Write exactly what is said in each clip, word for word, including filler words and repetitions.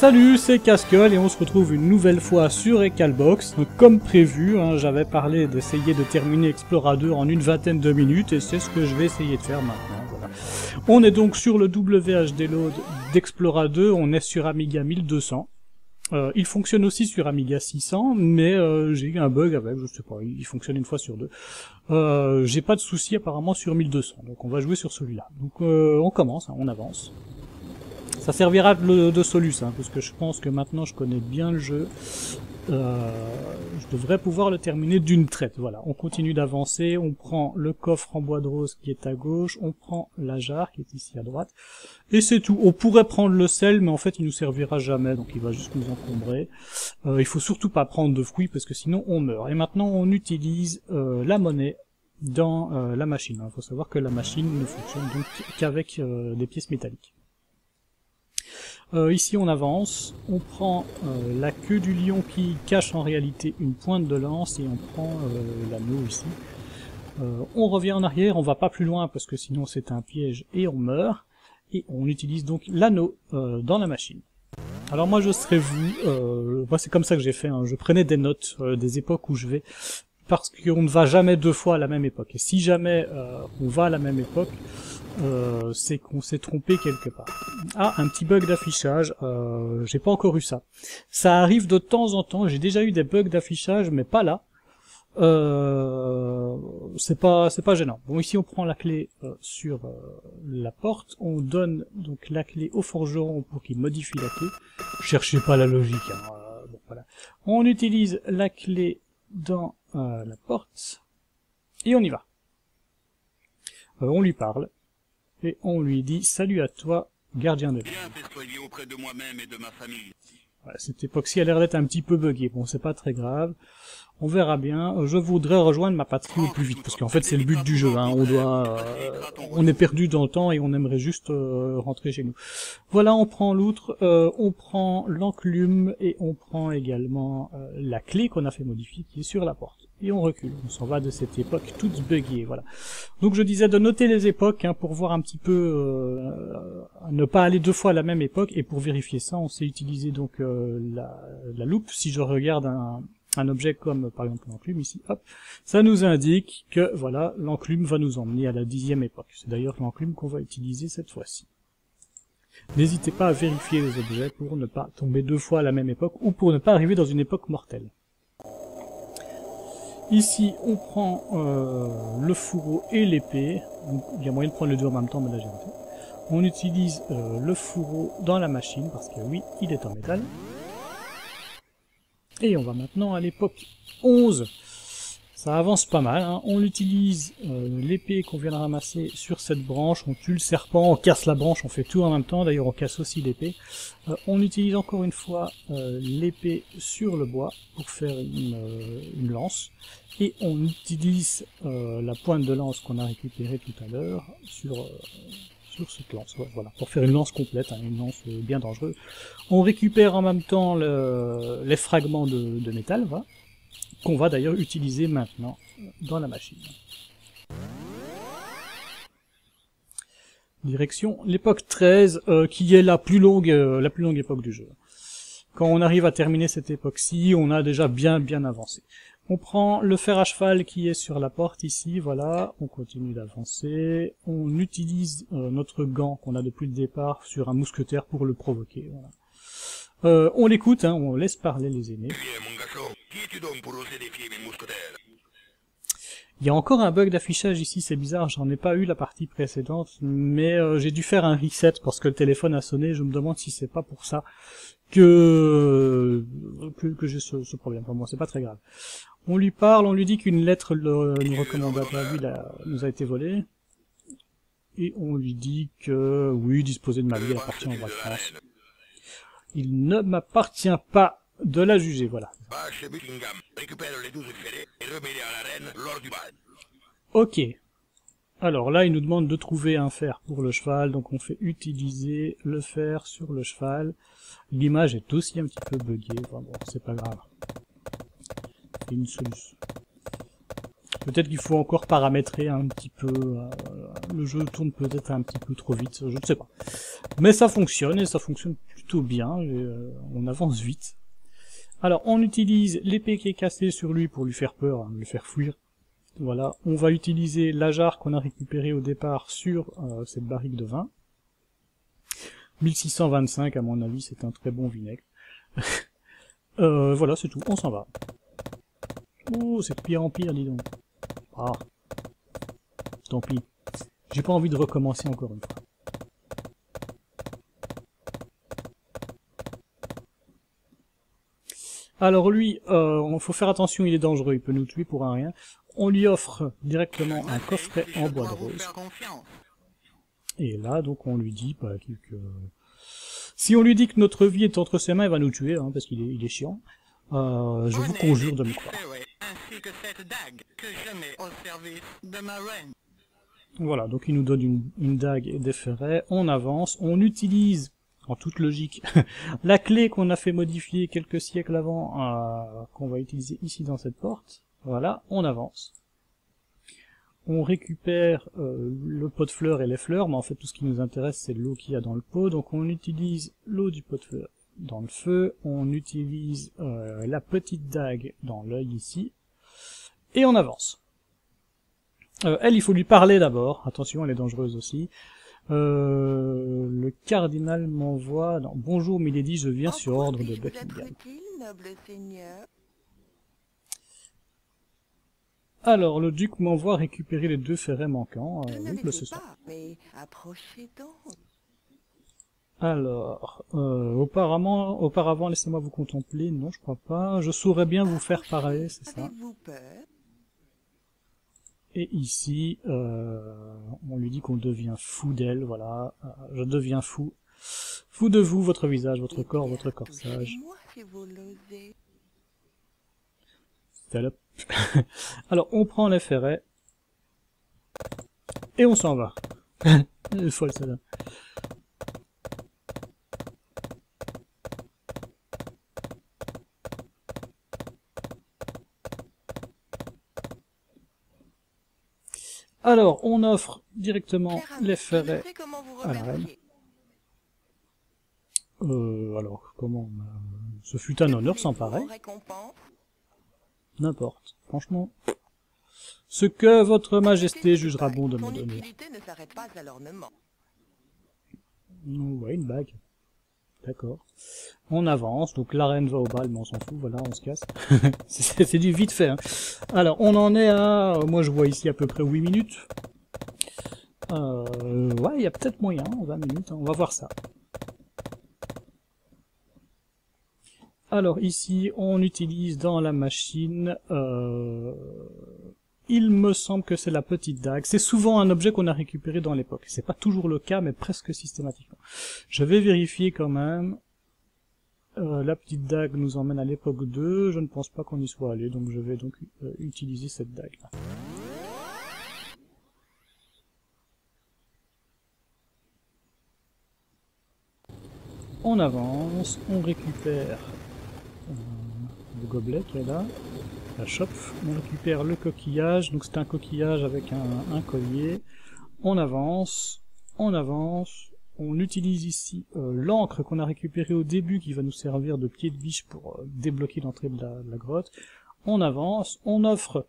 Salut, c'est Cascol et on se retrouve une nouvelle fois sur Ecalbox. Donc, comme prévu, hein, j'avais parlé d'essayer de terminer Explora deux en une vingtaine de minutes et c'est ce que je vais essayer de faire maintenant. Voilà. On est donc sur le W H D load d'Explora deux, on est sur Amiga mille deux cents. Euh, il fonctionne aussi sur Amiga six cents, mais euh, j'ai eu un bug avec, je sais pas, il fonctionne une fois sur deux. Euh, j'ai pas de souci apparemment sur mille deux cents, donc on va jouer sur celui-là. Donc euh, on commence, hein, on avance. Ça servira de, de soluce, hein, parce que je pense que maintenant je connais bien le jeu. Euh, je devrais pouvoir le terminer d'une traite. Voilà, on continue d'avancer, on prend le coffre en bois de rose qui est à gauche, on prend la jarre qui est ici à droite, et c'est tout. On pourrait prendre le sel, mais en fait il nous servira jamais, donc il va juste nous encombrer. Euh, il faut surtout pas prendre de fruits, parce que sinon on meurt. Et maintenant on utilise euh, la monnaie dans euh, la machine. Il faut savoir que la machine ne fonctionne donc qu'avec euh, des pièces métalliques. Euh, ici on avance, on prend euh, la queue du lion qui cache en réalité une pointe de lance et on prend euh, l'anneau ici. Euh, on revient en arrière, on va pas plus loin parce que sinon c'est un piège et on meurt. Et on utilise donc l'anneau euh, dans la machine. Alors moi je serais vous, euh, moi c'est comme ça que j'ai fait, hein. Je prenais des notes euh, des époques où je vais, parce qu'on ne va jamais deux fois à la même époque. Et si jamais euh, on va à la même époque, Euh, c'est qu'on s'est trompé quelque part. Ah, un petit bug d'affichage, euh, j'ai pas encore eu ça. Ça arrive de temps en temps, j'ai déjà eu des bugs d'affichage, mais pas là. Euh, c'est pas c'est pas gênant. Bon, ici on prend la clé euh, sur euh, la porte, on donne donc la clé au forgeron pour qu'il modifie la clé. Cherchez pas la logique, hein. Euh, bon, voilà. On utilise la clé dans euh, la porte, et on y va. Euh, on lui parle. Et on lui dit « Salut à toi, gardien de vie ». auprès de moi-même et de ma famille. Voilà, cette époque-ci a l'air d'être un petit peu buggée. Bon, c'est pas très grave. On verra bien. Je voudrais rejoindre ma patrie au plus vite, parce qu'en fait, c'est le but du jeu. Hein. On doit, euh, on est perdu dans le temps et on aimerait juste euh, rentrer chez nous. Voilà, on prend l'outre, euh, on prend l'enclume et on prend également euh, la clé qu'on a fait modifier qui est sur la porte. Et on recule, on s'en va de cette époque toute buggée, voilà. Donc je disais de noter les époques, hein, pour voir un petit peu, euh, ne pas aller deux fois à la même époque, et pour vérifier ça, on sait utiliser donc euh, la, la loupe. Si je regarde un, un objet comme par exemple l'enclume ici, hop, ça nous indique que voilà, l'enclume va nous emmener à la dixième époque. C'est d'ailleurs l'enclume qu'on va utiliser cette fois-ci. N'hésitez pas à vérifier les objets pour ne pas tomber deux fois à la même époque, ou pour ne pas arriver dans une époque mortelle. Ici, on prend euh, le fourreau et l'épée. Il y a moyen de prendre les deux en même temps, mais là j'ai raté. On utilise euh, le fourreau dans la machine, parce que oui, il est en métal. Et on va maintenant à l'époque onze. Ça avance pas mal, hein. On utilise euh, l'épée qu'on vient de ramasser sur cette branche, on tue le serpent, on casse la branche, on fait tout en même temps, d'ailleurs on casse aussi l'épée. Euh, on utilise encore une fois euh, l'épée sur le bois pour faire une, euh, une lance, et on utilise euh, la pointe de lance qu'on a récupérée tout à l'heure sur, euh, sur cette lance, ouais, voilà, pour faire une lance complète, hein, une lance euh, bien dangereuse. On récupère en même temps le, les fragments de, de métal, voilà, qu'on va d'ailleurs utiliser maintenant dans la machine. Direction l'époque treize, euh, qui est la plus longue, euh, la plus longue époque du jeu. Quand on arrive à terminer cette époque-ci, on a déjà bien bien avancé. On prend le fer à cheval qui est sur la porte ici, voilà, on continue d'avancer, on utilise euh, notre gant qu'on a depuis le départ sur un mousquetaire pour le provoquer, voilà. Euh, on l'écoute, hein, on laisse parler les aînés. Il y a encore un bug d'affichage ici, c'est bizarre, j'en ai pas eu la partie précédente, mais euh, j'ai dû faire un reset parce que le téléphone a sonné, je me demande si c'est pas pour ça que que, que j'ai ce, ce problème. Enfin bon, c'est pas très grave. On lui parle, on lui dit qu'une lettre le, nous recommandable à lui la, nous a été volée, et on lui dit que oui, disposer de ma vie, elle appartient au roi de France. Il ne m'appartient pas de la juger, voilà. Ok. Alors là, il nous demande de trouver un fer pour le cheval, donc on fait utiliser le fer sur le cheval. L'image est aussi un petit peu buggée, enfin bon, c'est pas grave. C'est une solution. Peut-être qu'il faut encore paramétrer un petit peu, euh, le jeu tourne peut-être un petit peu trop vite, je ne sais pas. Mais ça fonctionne, et ça fonctionne plutôt plutôt bien, et, euh, on avance vite. Alors, on utilise l'épée qui est cassée sur lui pour lui faire peur, hein, le faire fuir. Voilà, on va utiliser la jarre qu'on a récupérée au départ sur euh, cette barrique de vin. mille six cent vingt-cinq, à mon avis, c'est un très bon vinaigre. euh, voilà, c'est tout, on s'en va. Oh, c'est de pire en pire, dis donc. Ah, tant pis. J'ai pas envie de recommencer encore une fois. Alors lui, euh, faut faire attention, il est dangereux, il peut nous tuer pour un rien. On lui offre directement un coffret en bois de rose. Et là, donc, on lui dit bah, que... Si on lui dit que notre vie est entre ses mains, il va nous tuer, hein, parce qu'il est, il est chiant. Euh, je vous conjure de me croire. Voilà, donc il nous donne une, une dague et des ferrets. On avance, on utilise... en toute logique, la clé qu'on a fait modifier quelques siècles avant, euh, qu'on va utiliser ici dans cette porte. Voilà, on avance. On récupère euh, le pot de fleurs et les fleurs, mais en fait tout ce qui nous intéresse c'est l'eau qu'il y a dans le pot, donc on utilise l'eau du pot de fleurs dans le feu, on utilise euh, la petite dague dans l'œil ici, et on avance. Euh, elle, il faut lui parler d'abord, attention, elle est dangereuse aussi. Euh, le cardinal m'envoie dans Bonjour Milady, je viens sur ordre de Buckingham. Alors, le duc m'envoie récupérer les deux ferrets manquants. Euh, oui, bah, c'est ça. Alors, euh, auparavant, auparavant laissez-moi vous contempler. Non, je crois pas. Je saurais bien vous faire parler, c'est ça. Et ici, euh, on lui dit qu'on devient fou d'elle, voilà. Euh, je deviens fou. Fou de vous, votre visage, votre corps, votre corsage. Salope. Alors, on prend les ferrets. Et on s'en va. Elle est folle, celle-là. Alors, on offre directement les ferrets à la reine. Euh, alors, comment euh, ce fut un honneur sans pareil. N'importe, franchement. Ce que votre majesté jugera bon de me donner. Ouais, une bague. D'accord. On avance, donc la reine va au bal, mais on s'en fout, voilà, on se casse. C'est du vite fait. Hein. Alors, on en est à... Moi, je vois ici à peu près huit minutes. Euh, ouais, il y a peut-être moyen, vingt minutes, hein, on va voir ça. Alors, ici, on utilise dans la machine... Euh, il me semble que c'est la petite dague. C'est souvent un objet qu'on a récupéré dans l'époque. C'est pas toujours le cas, mais presque systématiquement. Je vais vérifier quand même... Euh, la petite dague nous emmène à l'époque deux, je ne pense pas qu'on y soit allé, donc je vais donc euh, utiliser cette dague là. On avance, on récupère euh, le gobelet qui est là, la chope, on récupère le coquillage, donc c'est un coquillage avec un, un collier, on avance, on avance, on utilise ici euh, l'encre qu'on a récupérée au début qui va nous servir de pied de biche pour euh, débloquer l'entrée de, de la grotte. On avance, on offre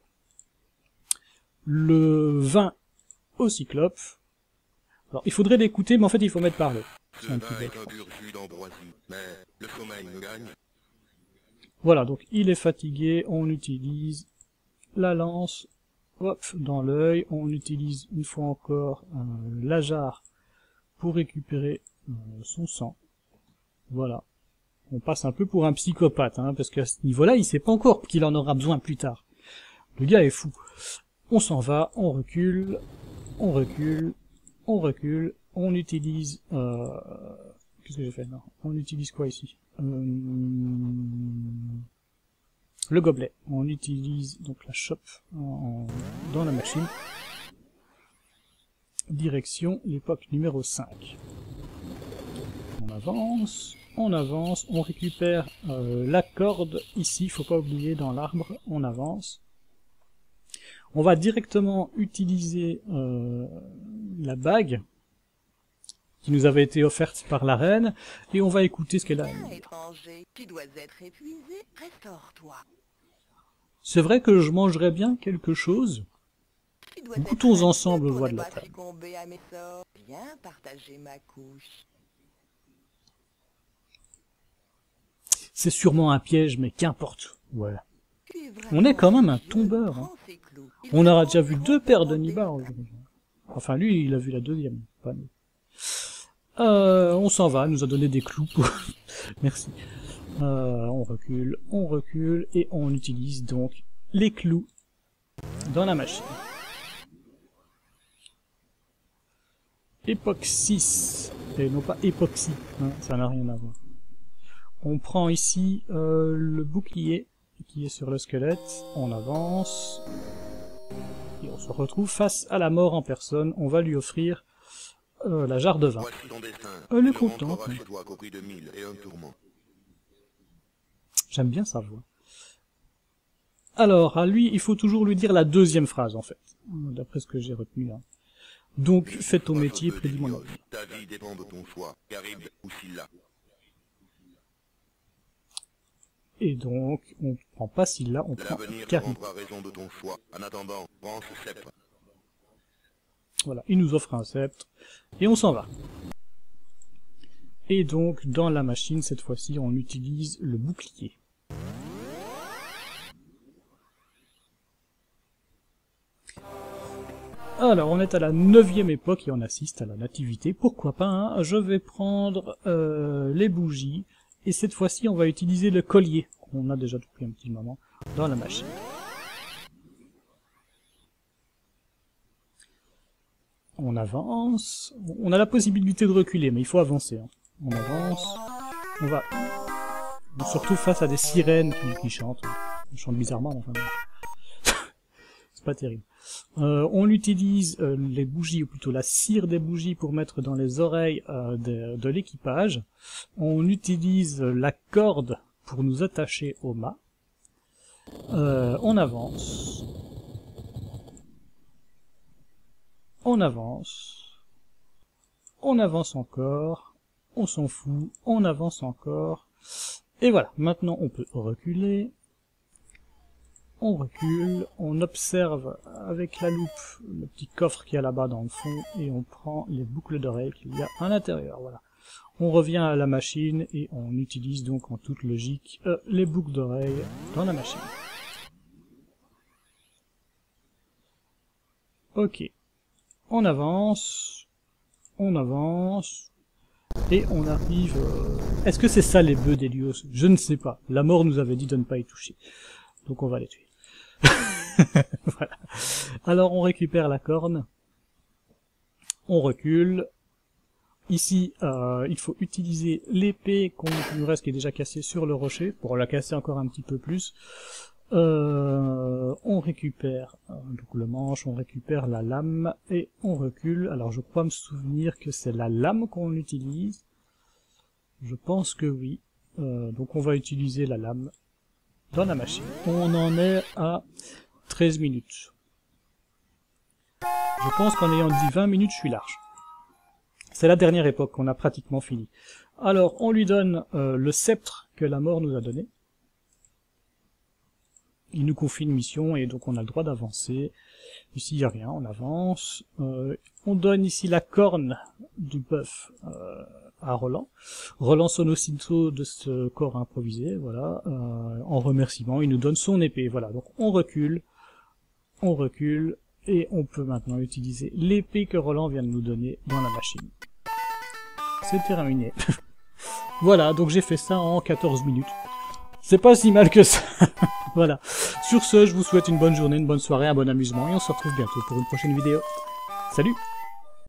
le vin au cyclope. Alors il faudrait l'écouter, mais en fait il faut mettre parler. C'est un petit peu. Voilà, donc il est fatigué, on utilise la lance, hop, dans l'œil, on utilise une fois encore euh, la jarre pour récupérer euh, son sang. Voilà. On passe un peu pour un psychopathe, hein, parce qu'à ce niveau-là, il sait pas encore qu'il en aura besoin plus tard. Le gars est fou. On s'en va, on recule, on recule, on recule, on utilise... Euh... Qu'est-ce que j'ai fait? Non. On utilise quoi ici? euh... Le gobelet. On utilise donc la chope en... En... dans la machine. Direction l'époque numéro cinq. On avance, on avance, on récupère euh, la corde ici, faut pas oublier dans l'arbre, on avance. On va directement utiliser euh, la bague qui nous avait été offerte par la reine, et on va écouter ce qu'elle a à nous dire. Étranger, tu dois être épuisé, restaure-toi. C'est vrai que je mangerais bien quelque chose. Tu dois Goûtons être ensemble inquiet aux voix pour de ne la pas table. succomber à mes sorts. Viens partager ma couche. C'est sûrement un piège, mais qu'importe. Ouais. Tu es vraiment On est quand même un vieux, tombeur. Hein. prends ces clous. Il On faut aura déjà vu prendre deux paires de des nibards flammes. aujourd'hui. Enfin, lui, il a vu la deuxième, pas nous. Euh, on s'en va, elle nous a donné des clous. Pour... Merci. Euh, on recule, on recule, et on utilise donc les clous dans la machine. Époque six, et non pas époxy, hein, ça n'a rien à voir. On prend ici euh, le bouclier qui est sur le squelette, on avance, et on se retrouve face à la mort en personne. On va lui offrir euh, la jarre de vin. Voici ton destin. Elle est Tu contente. rentreras Hein. chez toi qu'au prix de mille et un tourment. J'aime bien sa voix. Alors, à lui, il faut toujours lui dire la deuxième phrase, en fait, d'après ce que j'ai retenu là. Donc, fais ton métier, prédis mon avenir. Ta vie dépend de ton choix, Carib ou Scylla. Et donc, on prend pas Scylla, on prend L'avenir te Carib. rendra raison de ton choix. En attendant, prends ce sceptre. Voilà, il nous offre un sceptre, et on s'en va. Et donc, dans la machine, cette fois-ci, on utilise le bouclier. Alors, on est à la neuvième époque et on assiste à la nativité. Pourquoi pas, hein. Je vais prendre euh, les bougies, et cette fois-ci, on va utiliser le collier, qu'on a déjà depuis un petit moment, dans la machine. On avance, on a la possibilité de reculer, mais il faut avancer. Hein. On avance, on va... On se retrouve face à des sirènes qui, qui chantent. Elles chantent bizarrement, enfin... C'est pas terrible. Euh, on utilise euh, les bougies, ou plutôt la cire des bougies, pour mettre dans les oreilles euh, de, de l'équipage. On utilise la corde pour nous attacher au mât. Euh, on avance. On avance. On avance encore. On s'en fout. On avance encore. Et voilà, maintenant on peut reculer. On recule, on observe avec la loupe le petit coffre qu'il y a là-bas dans le fond, et on prend les boucles d'oreilles qu'il y a à l'intérieur, voilà. On revient à la machine, et on utilise donc en toute logique euh, les boucles d'oreilles dans la machine. Ok. On avance, on avance, et on arrive... Euh... Est-ce que c'est ça les bœufs d'Hélios? Je ne sais pas. La mort nous avait dit de ne pas y toucher. Donc on va les tuer. Voilà. Alors on récupère la corne. On recule. Ici, euh, il faut utiliser l'épée qu'on nous reste qui est déjà cassée sur le rocher, pour la casser encore un petit peu plus. Euh, on récupère euh, donc le manche, on récupère la lame, et on recule. Alors je crois me souvenir que c'est la lame qu'on utilise. Je pense que oui. Euh, donc on va utiliser la lame dans la machine. On en est à treize minutes. Je pense qu'en ayant dit vingt minutes, je suis large. C'est la dernière époque qu'on a pratiquement fini. Alors, on lui donne euh, le sceptre que la mort nous a donné. Il nous confie une mission, et donc on a le droit d'avancer. Ici, il n'y a rien, on avance. Euh, on donne ici la corne du bœuf euh, à Roland. Roland sonne aussitôt de ce corps improvisé, voilà. Euh, en remerciement, il nous donne son épée, voilà. Donc on recule, on recule, et on peut maintenant utiliser l'épée que Roland vient de nous donner dans la machine. C'est terminé. Voilà, donc j'ai fait ça en quatorze minutes. C'est pas si mal que ça. Voilà. Sur ce, je vous souhaite une bonne journée, une bonne soirée, un bon amusement, et on se retrouve bientôt pour une prochaine vidéo. Salut!